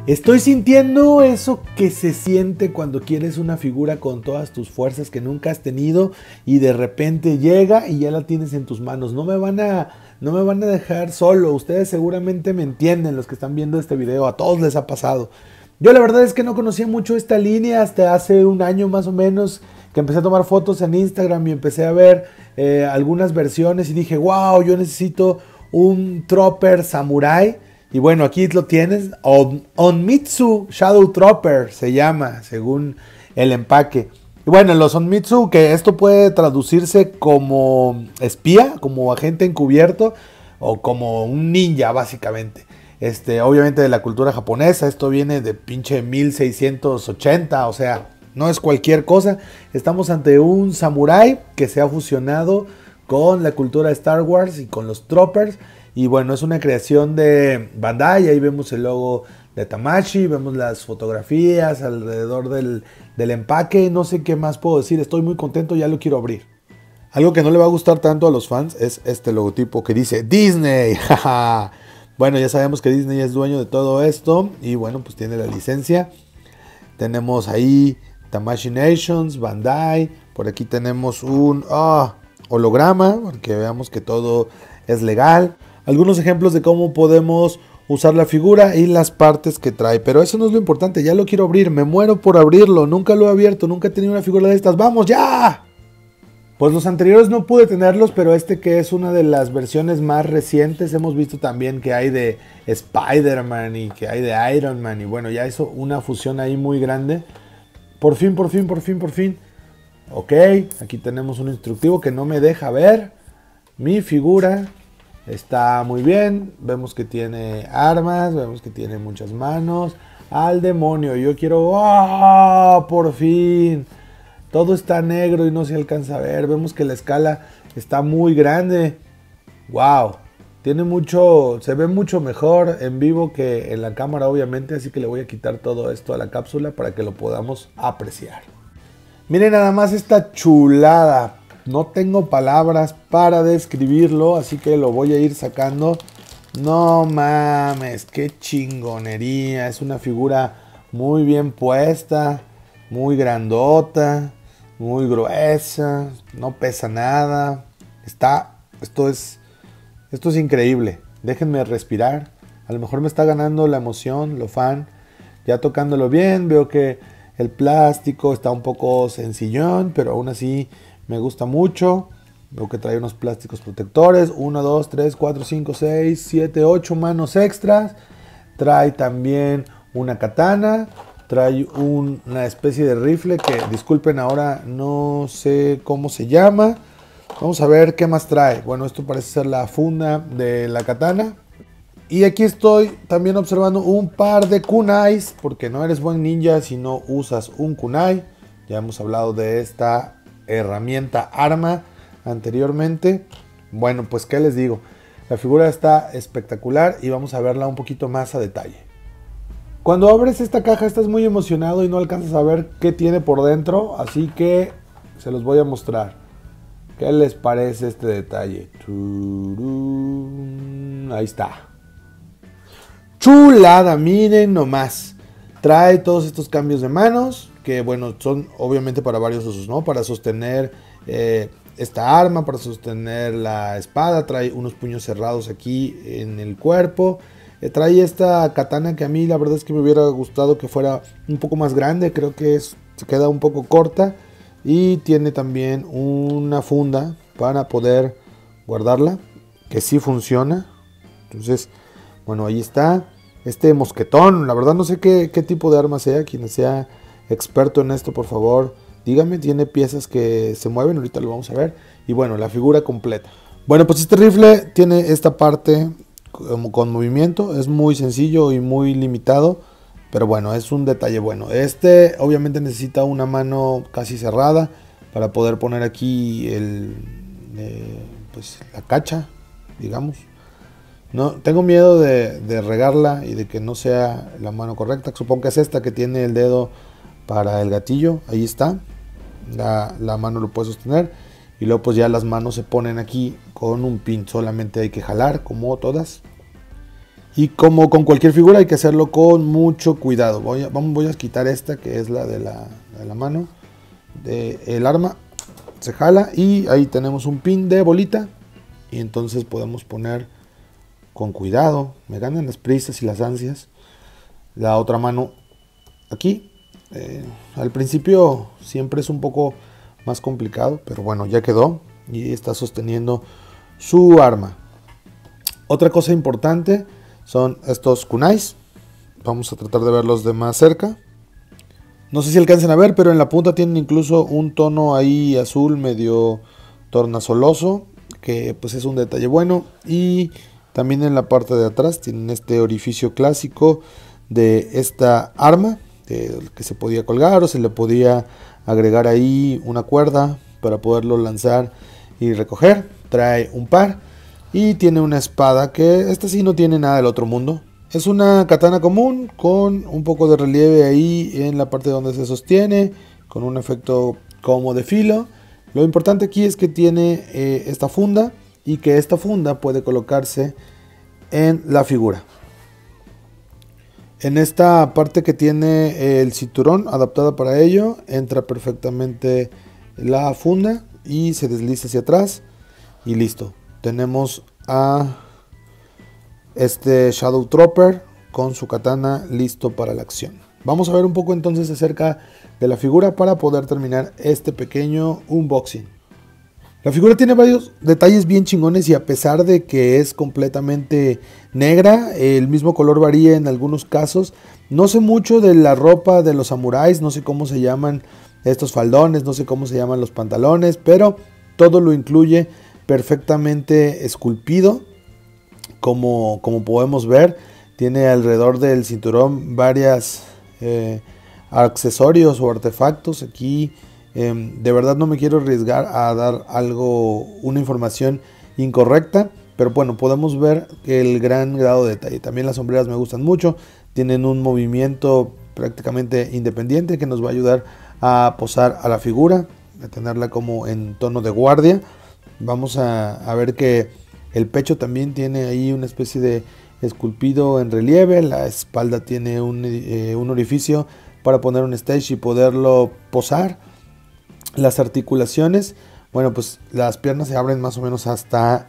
Estoy sintiendo eso que se siente cuando quieres una figura con todas tus fuerzas que nunca has tenido y de repente llega y ya la tienes en tus manos. No me van a dejar solo. Ustedes seguramente me entienden, los que están viendo este video. A todos les ha pasado. Yo la verdad es que no conocía mucho esta línea hasta hace un año más o menos, que empecé a tomar fotos en Instagram y empecé a ver algunas versiones y dije, wow, yo necesito un Trooper Samurai. Y bueno, aquí lo tienes, Onmitsu Shadow Trooper se llama, según el empaque. Y bueno, los Onmitsu, que esto puede traducirse como espía, como agente encubierto, o como un ninja, básicamente. Obviamente de la cultura japonesa, esto viene de pinche 1680, o sea, no es cualquier cosa. Estamos ante un samurái que se ha fusionado con la cultura de Star Wars y con los Troopers. Y bueno, es una creación de Bandai. Ahí vemos el logo de Tamashii, vemos las fotografías alrededor del empaque. No sé qué más puedo decir, estoy muy contento, ya lo quiero abrir. Algo que no le va a gustar tanto a los fans es este logotipo que dice Disney. Bueno, ya sabemos que Disney es dueño de todo esto y bueno, pues tiene la licencia. Tenemos ahí Tamashii Nations, Bandai. Por aquí tenemos un holograma, para que veamos que todo es legal. Algunos ejemplos de cómo podemos usar la figura y las partes que trae. Pero eso no es lo importante, ya lo quiero abrir. Me muero por abrirlo, nunca lo he abierto, nunca he tenido una figura de estas. ¡Vamos ya! Pues los anteriores no pude tenerlos, pero que es una de las versiones más recientes. Hemos visto también que hay de Spider-Man y que hay de Iron Man. Y bueno, ya hizo una fusión ahí muy grande. Por fin. Ok, aquí tenemos un instructivo que no me deja ver mi figura. Está muy bien, vemos que tiene armas, vemos que tiene muchas manos. ¡Al demonio! Yo quiero... ¡Oh! ¡Por fin! Todo está negro y no se alcanza a ver. Vemos que la escala está muy grande. ¡Wow! Se ve mucho mejor en vivo que en la cámara, obviamente. Así que le voy a quitar todo esto a la cápsula para que lo podamos apreciar. Miren nada más esta chulada. No tengo palabras para describirlo, así que lo voy a ir sacando. No mames, qué chingonería. Es una figura muy bien puesta, muy grandota, muy gruesa, no pesa nada. Esto es increíble. Déjenme respirar. A lo mejor me está ganando la emoción, lo fan. Ya tocándolo bien, veo que el plástico está un poco sencillón, pero aún así me gusta mucho. Veo que trae unos plásticos protectores. 1, 2, 3, 4, 5, 6, 7, 8 manos extras. Trae también una katana. Trae una especie de rifle que, disculpen, ahora no sé cómo se llama. Vamos a ver qué más trae. Bueno, esto parece ser la funda de la katana. Y aquí estoy también observando un par de kunais, porque no eres buen ninja si no usas un kunai. Ya hemos hablado de esta herramienta arma anteriormente. Bueno, pues qué les digo, la figura está espectacular y vamos a verla un poquito más a detalle. Cuando abres esta caja estás muy emocionado y no alcanzas a ver qué tiene por dentro, así que se los voy a mostrar. ¿Qué les parece este detalle? Ahí está. Chulada, miren nomás. Trae todos estos cambios de manos, que bueno, son obviamente para varios usos, ¿no? Para sostener esta arma, para sostener la espada. Trae unos puños cerrados aquí en el cuerpo. Trae esta katana que a mí la verdad es que me hubiera gustado que fuera un poco más grande. Creo que se queda un poco corta. Y tiene también una funda para poder guardarla, que sí funciona. Entonces, bueno, ahí está. Este mosquetón, la verdad no sé qué tipo de arma sea. Quien sea experto en esto, por favor, dígame. Tiene piezas que se mueven, ahorita lo vamos a ver. Y bueno, la figura completa. Bueno, pues este rifle tiene esta parte con movimiento. Es muy sencillo y muy limitado, pero bueno, es un detalle bueno. Obviamente necesita una mano casi cerrada para poder poner aquí pues la cacha, digamos. No, tengo miedo de regarla y de que no sea la mano correcta. Supongo que es esta que tiene el dedo para el gatillo. Ahí está. La mano lo puede sostener. Y luego pues ya las manos se ponen aquí con un pin. Solamente hay que jalar como todas. Y como con cualquier figura hay que hacerlo con mucho cuidado. Voy a quitar esta que es la de la mano del arma. Se jala y ahí tenemos un pin de bolita. Y entonces podemos poner con cuidado. Me ganan las prisas y las ansias. La otra mano aquí. Al principio siempre es un poco más complicado, pero bueno, ya quedó. Y está sosteniendo su arma. Otra cosa importante son estos kunais. Vamos a tratar de verlos de más cerca. No sé si alcancen a ver, pero en la punta tienen incluso un tono ahí azul medio tornasoloso, que pues es un detalle bueno. Y también en la parte de atrás tienen este orificio clásico de esta arma, que se podía colgar o se le podía agregar ahí una cuerda para poderlo lanzar y recoger. Trae un par y tiene una espada que esta sí no tiene nada del otro mundo. Es una katana común con un poco de relieve ahí en la parte donde se sostiene, con un efecto como de filo. Lo importante aquí es que tiene esta funda y que esta funda puede colocarse en la figura. En esta parte que tiene el cinturón adaptada para ello, entra perfectamente la funda y se desliza hacia atrás y listo. Tenemos a este Shadow Trooper con su katana listo para la acción. Vamos a ver un poco entonces acerca de la figura para poder terminar este pequeño unboxing. La figura tiene varios detalles bien chingones y a pesar de que es completamente negra, el mismo color varía en algunos casos. No sé mucho de la ropa de los samuráis, no sé cómo se llaman estos faldones, no sé cómo se llaman los pantalones, pero todo lo incluye perfectamente esculpido. Como podemos ver, tiene alrededor del cinturón varios accesorios o artefactos. Aquí de verdad no me quiero arriesgar a dar una información incorrecta, pero bueno, podemos ver el gran grado de detalle. También las sombreras me gustan mucho, tienen un movimiento prácticamente independiente que nos va a ayudar a posar a la figura, a tenerla como en tono de guardia. Vamos a ver que el pecho también tiene ahí una especie de esculpido en relieve. La espalda tiene un orificio para poner un stage y poderlo posar. Las articulaciones, bueno, pues las piernas se abren más o menos hasta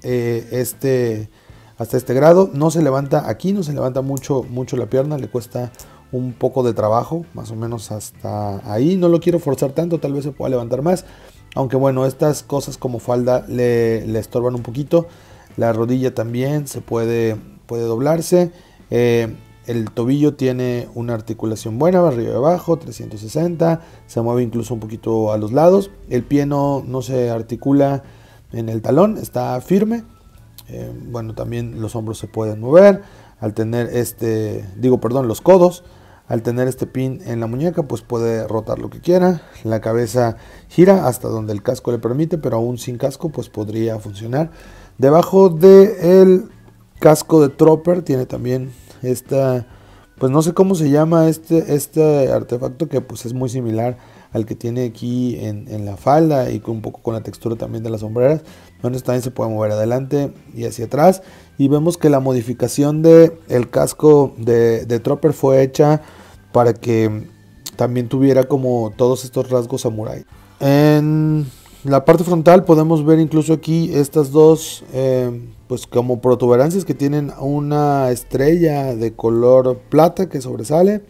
este grado. No se levanta aquí, no se levanta mucho la pierna, le cuesta un poco de trabajo, más o menos hasta ahí. No lo quiero forzar tanto, tal vez se pueda levantar más. Aunque bueno, estas cosas como falda le estorban un poquito. La rodilla también se puede doblarse. El tobillo tiene una articulación buena, arriba y abajo, 360. Se mueve incluso un poquito a los lados. El pie no se articula en el talón, está firme. Bueno, también los hombros se pueden mover. Al tener los codos. Al tener este pin en la muñeca, pues puede rotar lo que quiera. La cabeza gira hasta donde el casco le permite, pero aún sin casco, pues podría funcionar. Debajo del casco de Trooper tiene también esta, pues no sé cómo se llama este artefacto, que pues es muy similar al que tiene aquí en la falda y un poco con la textura también de las sombreras. Bueno, también se puede mover adelante y hacia atrás. Y vemos que la modificación del casco de Trooper fue hecha para que también tuviera como todos estos rasgos samurai. En la parte frontal podemos ver incluso aquí estas dos pues como protuberancias que tienen una estrella de color plata que sobresale.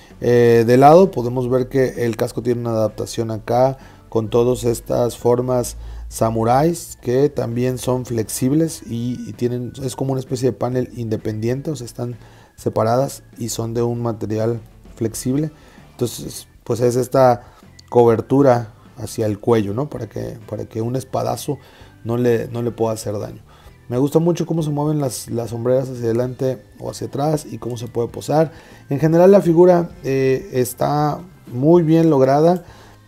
De lado podemos ver que el casco tiene una adaptación acá con todas estas formas samuráis que también son flexibles y es como una especie de panel independiente, o sea, están separadas y son de un material flexible. Entonces pues es esta cobertura hacia el cuello, ¿no? Para que un espadazo no le pueda hacer daño. Me gusta mucho cómo se mueven las sombreras hacia adelante o hacia atrás y cómo se puede posar. En general la figura está muy bien lograda.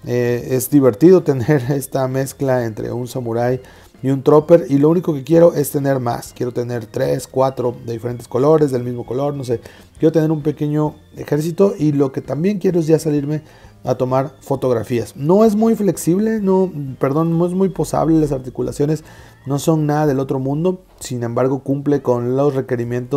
Es divertido tener esta mezcla entre un samurái y un trooper, y lo único que quiero es tener más. Quiero tener 3, 4 de diferentes colores, del mismo color, no sé. Quiero tener un pequeño ejército, y lo que también quiero es ya salirme a tomar fotografías. No es muy flexible, no es muy posable, las articulaciones no son nada del otro mundo. Sin embargo, cumple con los requerimientos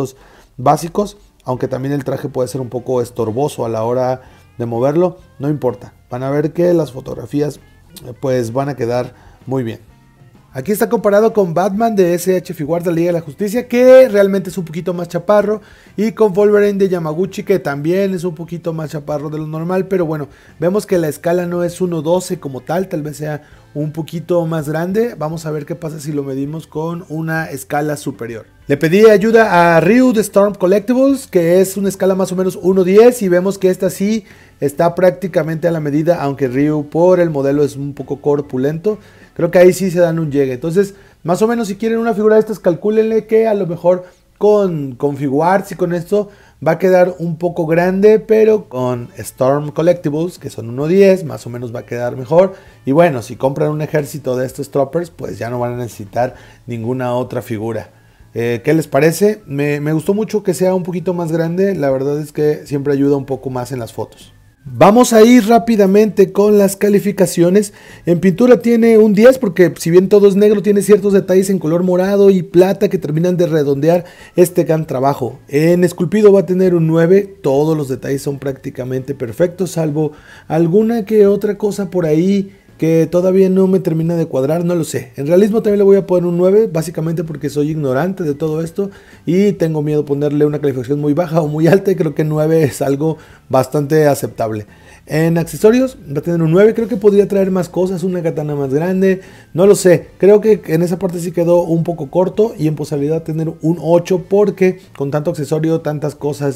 básicos, aunque también el traje puede ser un poco estorboso a la hora de moverlo, no importa. Van a ver que las fotografías pues van a quedar muy bien. Aquí está comparado con Batman de SH Figuarts de la Liga de la Justicia, que realmente es un poquito más chaparro, y con Wolverine de Yamaguchi, que también es un poquito más chaparro de lo normal, pero bueno, vemos que la escala no es 1:12 como tal vez sea un poquito más grande. Vamos a ver qué pasa si lo medimos con una escala superior. Le pedí ayuda a Ryu de Storm Collectibles, que es una escala más o menos 1:10, y vemos que esta sí está prácticamente a la medida, aunque Ryu por el modelo es un poco corpulento. Creo que ahí sí se dan un llegue. Entonces, más o menos si quieren una figura de estas, calcúlenle que a lo mejor con Figuarts y con esto va a quedar un poco grande, pero con Storm Collectibles, que son 1:10, más o menos va a quedar mejor. Y bueno, si compran un ejército de estos Troopers, pues ya no van a necesitar ninguna otra figura. ¿Qué les parece? Me gustó mucho que sea un poquito más grande. La verdad es que siempre ayuda un poco más en las fotos. Vamos a ir rápidamente con las calificaciones. En pintura tiene un 10 porque si bien todo es negro, tiene ciertos detalles en color morado y plata que terminan de redondear este gran trabajo. En esculpido va a tener un 9, todos los detalles son prácticamente perfectos, salvo alguna que otra cosa por ahí que todavía no me termina de cuadrar, no lo sé. En realismo también le voy a poner un 9, básicamente porque soy ignorante de todo esto y tengo miedo de ponerle una calificación muy baja o muy alta, y creo que 9 es algo bastante aceptable. En accesorios va a tener un 9, creo que podría traer más cosas, una katana más grande, no lo sé. Creo que en esa parte sí quedó un poco corto, y en posibilidad tener un 8 porque con tanto accesorio, tantas cosas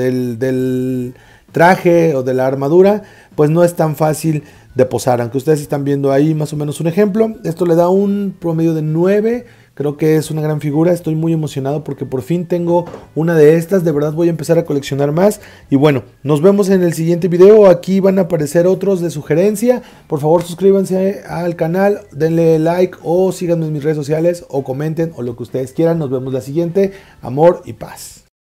del traje o de la armadura, pues no es tan fácil de posar, aunque ustedes están viendo ahí más o menos un ejemplo. Esto le da un promedio de 9, creo que es una gran figura. Estoy muy emocionado porque por fin tengo una de estas, de verdad voy a empezar a coleccionar más. Y bueno, nos vemos en el siguiente video. Aquí van a aparecer otros de sugerencia. Por favor, suscríbanse al canal, denle like o síganme en mis redes sociales o comenten o lo que ustedes quieran. Nos vemos la siguiente. Amor y paz.